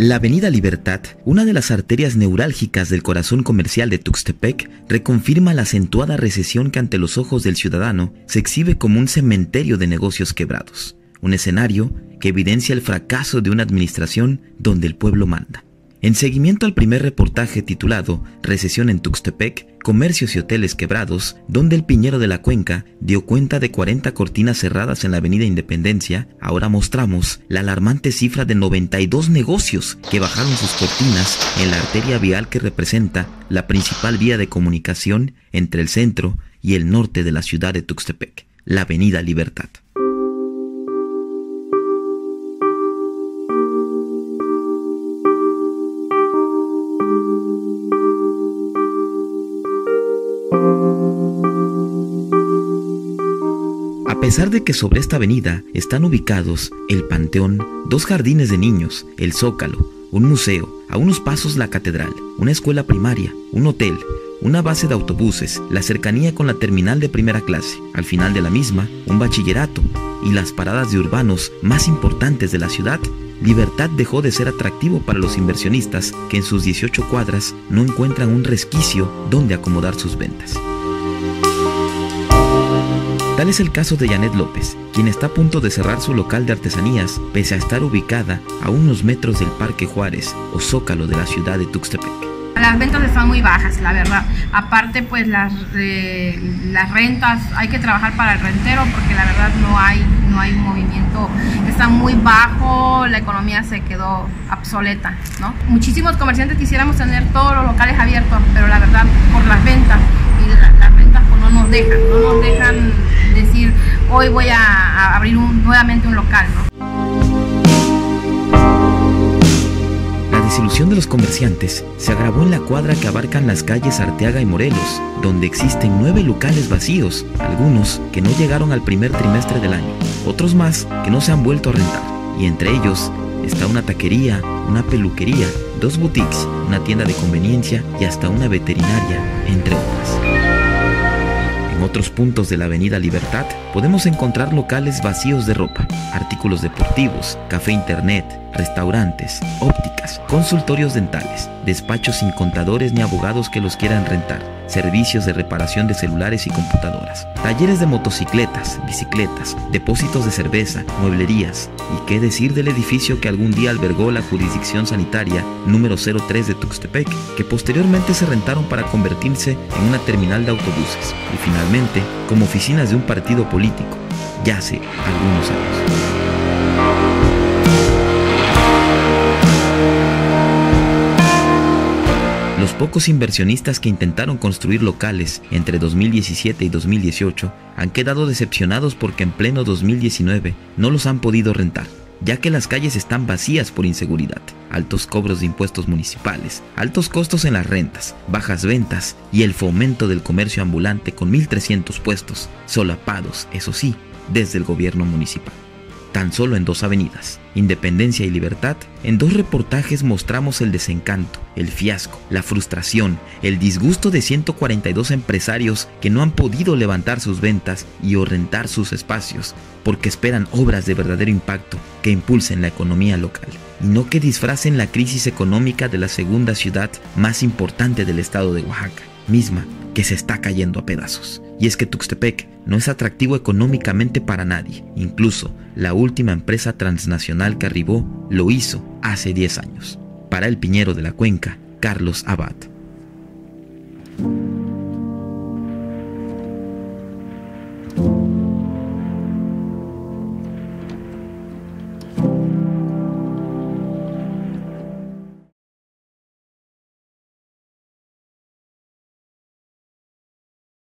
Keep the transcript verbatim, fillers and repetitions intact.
La Avenida Libertad, una de las arterias neurálgicas del corazón comercial de Tuxtepec, reconfirma la acentuada recesión que ante los ojos del ciudadano se exhibe como un cementerio de negocios quebrados, un escenario que evidencia el fracaso de una administración donde el pueblo manda. En seguimiento al primer reportaje titulado Recesión en Tuxtepec, comercios y hoteles quebrados, donde el Piñero de la Cuenca dio cuenta de cuarenta cortinas cerradas en la Avenida Independencia, ahora mostramos la alarmante cifra de noventa y dos negocios que bajaron sus cortinas en la arteria vial que representa la principal vía de comunicación entre el centro y el norte de la ciudad de Tuxtepec, la Avenida Libertad. A pesar de que sobre esta avenida están ubicados el Panteón, dos jardines de niños, el Zócalo, un museo, a unos pasos la catedral, una escuela primaria, un hotel, una base de autobuses, la cercanía con la terminal de primera clase, al final de la misma, un bachillerato y las paradas de urbanos más importantes de la ciudad, Libertad dejó de ser atractivo para los inversionistas que en sus dieciocho cuadras no encuentran un resquicio donde acomodar sus ventas. Tal es el caso de Janet López, quien está a punto de cerrar su local de artesanías pese a estar ubicada a unos metros del Parque Juárez o Zócalo de la ciudad de Tuxtepec. Las ventas están muy bajas, la verdad. Aparte, pues las, eh, las rentas, hay que trabajar para el rentero porque la verdad no hay, no hay movimiento, está muy bajo, la economía se quedó obsoleta, ¿no? Muchísimos comerciantes quisiéramos tener todos los locales abiertos, pero la verdad por las ventas y la, las rentas pues no nos dejan, no nos dejan decir hoy voy a, a abrir un, nuevamente un local, ¿no? La desilusión de los comerciantes se agravó en la cuadra que abarcan las calles Arteaga y Morelos, donde existen nueve locales vacíos, algunos que no llegaron al primer trimestre del año, otros más que no se han vuelto a rentar, y entre ellos está una taquería, una peluquería, dos boutiques, una tienda de conveniencia y hasta una veterinaria, entre otras. En otros puntos de la Avenida Libertad podemos encontrar locales vacíos de ropa, artículos deportivos, café internet, restaurantes, ópticas, consultorios dentales, despachos sin contadores ni abogados que los quieran rentar, servicios de reparación de celulares y computadoras, talleres de motocicletas, bicicletas, depósitos de cerveza, mueblerías, y qué decir del edificio que algún día albergó la jurisdicción sanitaria número cero tres de Tuxtepec, que posteriormente se rentaron para convertirse en una terminal de autobuses y finalmente como oficinas de un partido político, ya hace algunos años. Los pocos inversionistas que intentaron construir locales entre dos mil diecisiete y dos mil dieciocho han quedado decepcionados porque en pleno dos mil diecinueve no los han podido rentar, ya que las calles están vacías por inseguridad, altos cobros de impuestos municipales, altos costos en las rentas, bajas ventas y el fomento del comercio ambulante con mil trescientos puestos, solapados, eso sí, desde el gobierno municipal. Tan solo en dos avenidas, Independencia y Libertad, en dos reportajes mostramos el desencanto, el fiasco, la frustración, el disgusto de ciento cuarenta y dos empresarios que no han podido levantar sus ventas y o rentar sus espacios porque esperan obras de verdadero impacto que impulsen la economía local y no que disfracen la crisis económica de la segunda ciudad más importante del estado de Oaxaca, misma que se está cayendo a pedazos. Y es que Tuxtepec no es atractivo económicamente para nadie. Incluso la última empresa transnacional que arribó lo hizo hace diez años. Para el Piñero de la Cuenca, Carlos Abad.